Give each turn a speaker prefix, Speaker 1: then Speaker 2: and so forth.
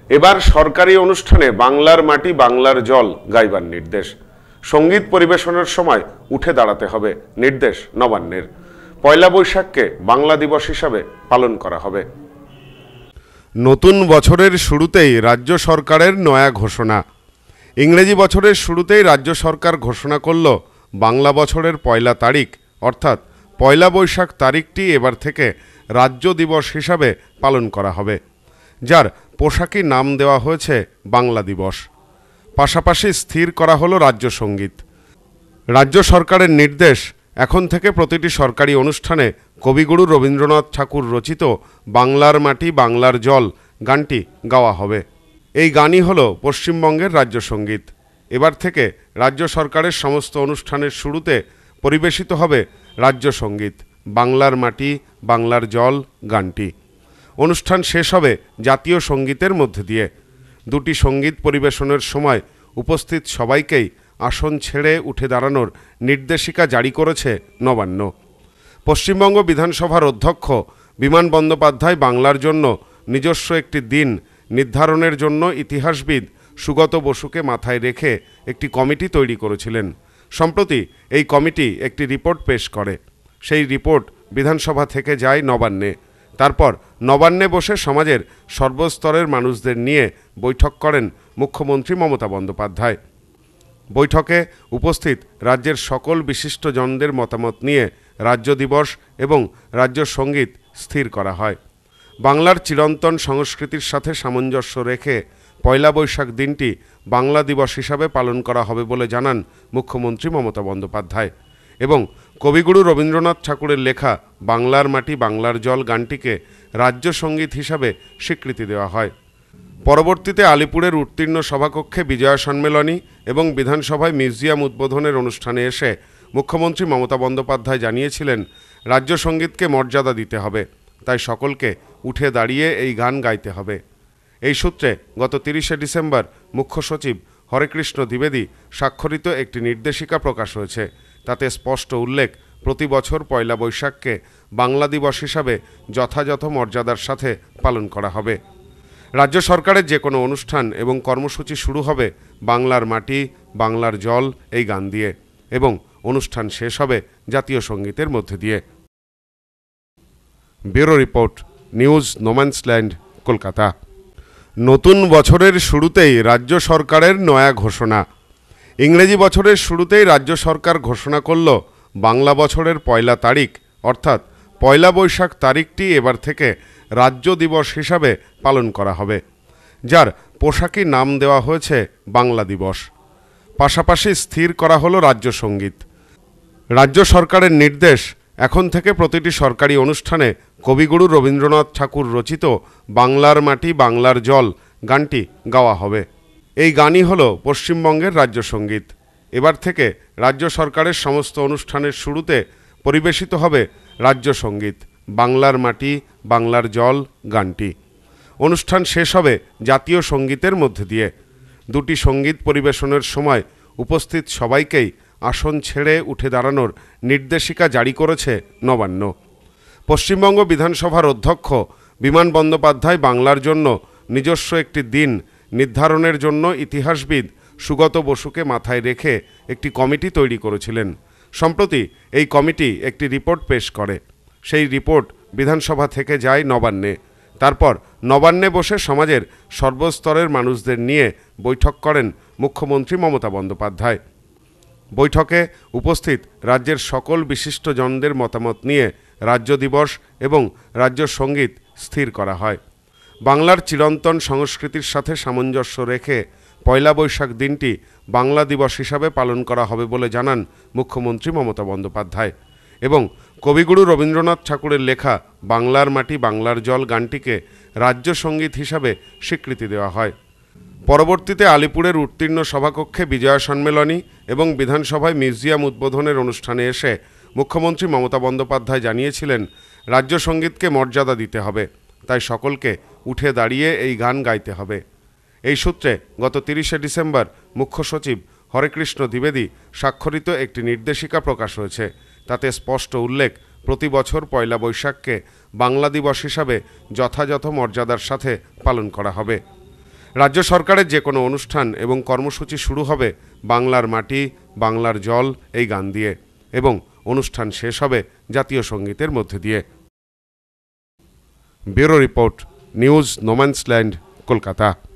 Speaker 1: এবার সরকারি অনুষ্ঠানে বাংলার মাটি বাংলার জল গাইবার নির্দেশ। সঙ্গীত পরিবেশনের সময় উঠে দাঁড়াতে হবে, নির্দেশ নবান্নের। পয়লা বৈশাখকে বাংলা দিবস হিসাবে পালন করা হবে। নতুন বছরের শুরুতেই রাজ্য সরকারের নয়া ঘোষণা। ইংরেজি বছরের শুরুতেই রাজ্য সরকার ঘোষণা করল বাংলা বছরের পয়লা তারিখ অর্থাৎ পয়লা বৈশাখ তারিখটি এবার থেকে রাজ্য দিবস হিসাবে পালন করা হবে, যার পোশাকি নাম দেওয়া হয়েছে বাংলা দিবস। পাশাপাশি স্থির করা হলো রাজ্য সঙ্গীত। রাজ্য সরকারের নির্দেশ, এখন থেকে প্রতিটি সরকারি অনুষ্ঠানে কবিগুরু রবীন্দ্রনাথ ঠাকুর রচিত বাংলার মাটি বাংলার জল গানটি গাওয়া হবে। এই গানই হলো পশ্চিমবঙ্গের রাজ্য সঙ্গীত। এবার থেকে রাজ্য সরকারের সমস্ত অনুষ্ঠানের শুরুতে পরিবেশিত হবে রাজ্য সঙ্গীত বাংলার মাটি বাংলার জল গানটি। অনুষ্ঠান শেষ হবে জাতীয় সঙ্গীতের মধ্যে দিয়ে। দুটি সঙ্গীত পরিবেশনের সময় উপস্থিত সবাইকেই আসন ছেড়ে উঠে দাঁড়ানোর নির্দেশিকা জারি করেছে নবান্ন। পশ্চিমবঙ্গ বিধানসভার অধ্যক্ষ বিমান বন্দ্যোপাধ্যায় বাংলার জন্য নিজস্ব একটি দিন নির্ধারণের জন্য ইতিহাসবিদ সুগত বসুকে মাথায় রেখে একটি কমিটি তৈরি করেছিলেন। সম্প্রতি এই কমিটি একটি রিপোর্ট পেশ করে। সেই রিপোর্ট বিধানসভা থেকে যায় নবান্নে। তারপর নবান্নে বসে সমাজের সর্বস্তরের মানুষদের নিয়ে বৈঠক করেন মুখ্যমন্ত্রী মমতা বন্দ্যোপাধ্যায়। বৈঠকে উপস্থিত রাজ্যের সকল বিশিষ্টজনদের মতামত নিয়ে রাজ্য দিবস এবং রাজ্য সঙ্গীত স্থির করা হয়। বাংলার চিরন্তন সংস্কৃতির সাথে সামঞ্জস্য রেখে পয়লা বৈশাখ দিনটি বাংলা দিবস হিসাবে পালন করা হবে বলে জানান মুখ্যমন্ত্রী মমতা বন্দ্যোপাধ্যায়। এবং কবিগুরু রবীন্দ্রনাথ ঠাকুরের লেখা বাংলার মাটি বাংলার জল গানটিকে রাজ্য সঙ্গীত হিসাবে স্বীকৃতি দেওয়া হয়। পরবর্তীতে আলিপুরের উত্তীর্ণ সভাকক্ষে বিজয়া সম্মেলনী এবং বিধানসভায় মিউজিয়াম উদ্বোধনের অনুষ্ঠানে এসে মুখ্যমন্ত্রী মমতা বন্দ্যোপাধ্যায় জানিয়েছিলেন, রাজ্য সঙ্গীতকে মর্যাদা দিতে হবে, তাই সকলকে উঠে দাঁড়িয়ে এই গান গাইতে হবে। এই সূত্রে গত 30শে ডিসেম্বর মুখ্য সচিব হরেকৃষ্ণ দ্বিবেদী স্বাক্ষরিত একটি নির্দেশিকা প্রকাশ হয়েছে। তাতে স্পষ্ট উল্লেখ, প্রতি বছর পয়লা বৈশাখকে বাংলা দিবস হিসাবে যথাযথ মর্যাদার সাথে পালন করা হবে। রাজ্য সরকারের যে কোনো অনুষ্ঠান এবং কর্মসূচি শুরু হবে বাংলার মাটি বাংলার জল এই গান দিয়ে এবং অনুষ্ঠান শেষ হবে জাতীয় সঙ্গীতের মধ্যে দিয়ে। Bureau report, news no man's land, Kolkata. নতুন বছরের শুরুতেই রাজ্য সরকারের নয়া ঘোষণা। ইংরেজি বছরের শুরুতেই রাজ্য সরকার ঘোষণা করল বাংলা বছরের পয়লা তারিখ অর্থাৎ পয়লা বৈশাখ তারিখটি এবার থেকে রাজ্য দিবস হিসাবে পালন করা হবে, যার পোশাকি নাম দেওয়া হয়েছে বাংলা দিবস। পাশাপাশি স্থির করা হলো রাজ্য সঙ্গীত। রাজ্য সরকারের নির্দেশ, এখন থেকে প্রতিটি সরকারি অনুষ্ঠানে কবিগুরু রবীন্দ্রনাথ ঠাকুর রচিত বাংলার মাটি বাংলার জল গানটি গাওয়া হবে। এই গানই হলো পশ্চিমবঙ্গের রাজ্য সঙ্গীত। এবার থেকে রাজ্য সরকারের সমস্ত অনুষ্ঠানের শুরুতে পরিবেশিত হবে রাজ্য সঙ্গীত বাংলার মাটি বাংলার জল গানটি। অনুষ্ঠান শেষ হবে জাতীয় সঙ্গীতের মধ্যে দিয়ে। দুটি সঙ্গীত পরিবেশনের সময় উপস্থিত সবাইকেই আসন ছেড়ে উঠে দাঁড়ানোর নির্দেশিকা জারি করেছে নবান্ন। পশ্চিমবঙ্গ বিধানসভার অধ্যক্ষ বিমান বন্দ্যোপাধ্যায় বাংলার জন্য নিজস্ব একটি দিন নির্ধারণের জন্য ইতিহাসবিদ সুগত বসুকে মাথায় রেখে একটি কমিটি তৈরি করেছিলেন। সম্প্রতি এই কমিটি একটি রিপোর্ট পেশ করে। সেই রিপোর্ট বিধানসভা থেকে যায় নবান্নে। তারপর নবান্নে বসে সমাজের সর্বস্তরের মানুষদের নিয়ে বৈঠক করেন মুখ্যমন্ত্রী মমতা বন্দ্যোপাধ্যায়। বৈঠকে উপস্থিত রাজ্যের সকল বিশিষ্টজনদের মতামত নিয়ে রাজ্য দিবস এবং রাজ্য সঙ্গীত স্থির করা হয়। বাংলার চিরন্তন সংস্কৃতির সাথে সামঞ্জস্য রেখে পয়লা বৈশাখ দিনটি বাংলা দিবস হিসাবে পালন করা হবে বলে জানান মুখ্যমন্ত্রী মমতা বন্দ্যোপাধ্যায়। এবং কবিগুরু রবীন্দ্রনাথ ঠাকুরের লেখা বাংলার মাটি বাংলার জল গানটিকে রাজ্য সঙ্গীত হিসাবে স্বীকৃতি দেওয়া হয়। পরবর্তীতে আলিপুরের উত্তীর্ণ সভাকক্ষে বিজয়া সম্মেলনী এবং বিধানসভায় মিউজিয়াম উদ্বোধনের অনুষ্ঠানে এসে মুখ্যমন্ত্রী মমতা বন্দ্যোপাধ্যায় জানিয়েছিলেন, রাজ্য সঙ্গীতকে মর্যাদা দিতে হবে, তাই সকলকে উঠে দাঁড়িয়ে এই গান গাইতে হবে। এই সূত্রে গত 30শে ডিসেম্বর মুখ্য সচিব হরেকৃষ্ণ দ্বিবেদী স্বাক্ষরিত একটি নির্দেশিকা প্রকাশ হয়েছে। তাতে স্পষ্ট উল্লেখ, প্রতি বছর পয়লা বৈশাখকে বাংলা দিবস হিসাবে যথাযথ মর্যাদার সাথে পালন করা হবে। রাজ্য সরকারের যে কোনো অনুষ্ঠান এবং কর্মসূচি শুরু হবে বাংলার মাটি বাংলার জল এই গান দিয়ে এবং অনুষ্ঠান শেষ হবে জাতীয় সঙ্গীতের মধ্যে দিয়ে। Bureau report, news no man's land, Kolkata.